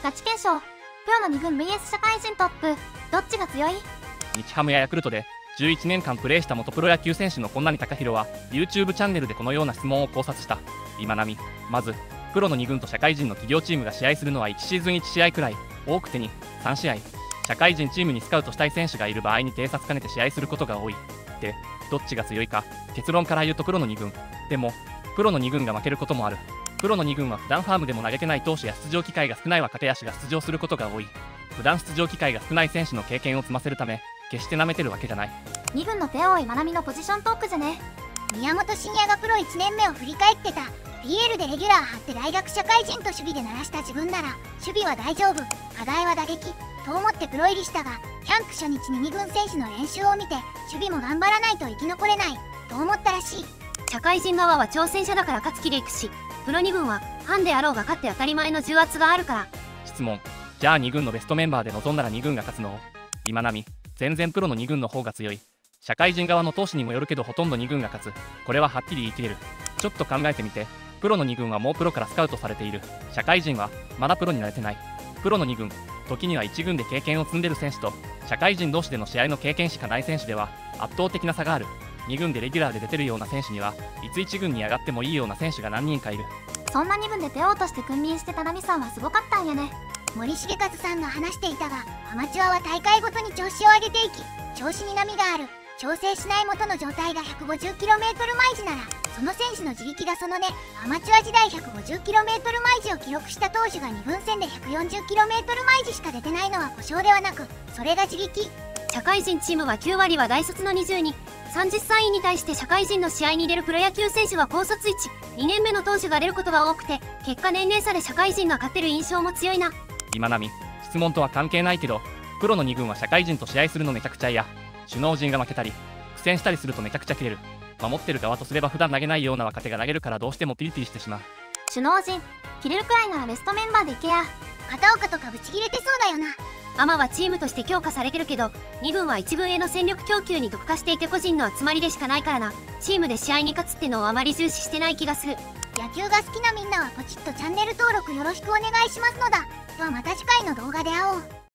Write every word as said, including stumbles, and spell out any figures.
ガチ検証。プロのに軍 ブイエス 社会人トップ、どっちが強い？ 日ハムやヤクルトでじゅういちねんかんプレーした元プロ野球選手の本並貴弘は YouTube チャンネルでこのような質問を考察した。今並まずプロのに軍と社会人の企業チームが試合するのはいちシーズンいち試合くらい、多くてに、さん試合。社会人チームにスカウトしたい選手がいる場合に偵察兼ねて試合することが多い。で、どっちが強いか、結論から言うとプロのに軍。でもプロのに軍が負けることもある。プロのに軍は普段ファームでも投げてない投手や出場機会が少ない若手野手が出場することが多い。普段出場機会が少ない選手の経験を積ませるため、決して舐めてるわけじゃない。 に軍の手多いまなみのポジショントークじゃね。 宮本慎也がプロいちねんめを振り返ってた。 ピーエル でレギュラー張って大学社会人と守備で鳴らした自分なら守備は大丈夫、課題は打撃と思ってプロ入りしたが、キャンプ初日にに軍選手の練習を見て守備も頑張らないと生き残れないと思ったらしい。 社会人側は挑戦者だから勝つ気でいくし、プロに軍はファンであろうが勝って当たり前の重圧があるから。 質問。じゃあに軍のベストメンバーで臨んだらに軍が勝つの？今並全然プロのに軍の方が強い。社会人側の投手にもよるけどほとんどに軍が勝つ。これははっきり言い切れる。ちょっと考えてみて。プロのに軍はもうプロからスカウトされている。社会人はまだプロになれてない。プロのに軍、時にはいち軍で経験を積んでる選手と社会人同士での試合の経験しかない選手では圧倒的な差がある。に軍でレギュラーで出てるような選手にはいついち軍に上がってもいいような選手が何人かいる。 そんなに軍で手を落として君臨してたナミさんはすごかったんやね。 森重和さんが話していたが、アマチュアは大会ごとに調子を上げていき、調子に波がある。調整しない元の状態が ひゃくごじゅっキロメートル 毎時なら、その選手の自力がそのね。アマチュア時代 ひゃくごじゅっキロメートル 毎時を記録した投手がに軍戦で ひゃくよんじゅっキロメートル 毎時しか出てないのは故障ではなく、それが自力。 社会人チームはきゅう割は大卒のにじゅうに、さんじゅっさいに対して社会人の試合に出るプロ野球選手は高卒いち、にねんめの投手が出ることが多くて、結果年齢差で社会人が勝ってる印象も強いな。 今並質問とは関係ないけど、プロのに軍は社会人と試合するのめちゃくちゃ嫌。首脳陣が負けたり苦戦したりするとめちゃくちゃ切れる。守ってる側とすれば普段投げないような若手が投げるからどうしてもピリピリしてしまう。 首脳陣切れるくらいならベストメンバーでいけや。 片岡とかブチ切れてそうだよな。 アマはチームとして強化されてるけど、に軍はいち軍への戦力供給に特化していて個人の集まりでしかないからな。チームで試合に勝つってのをあまり重視してない気がする。 野球が好きなみんなはポチッとチャンネル登録よろしくお願いしますのだ。ではまた次回の動画で会おう。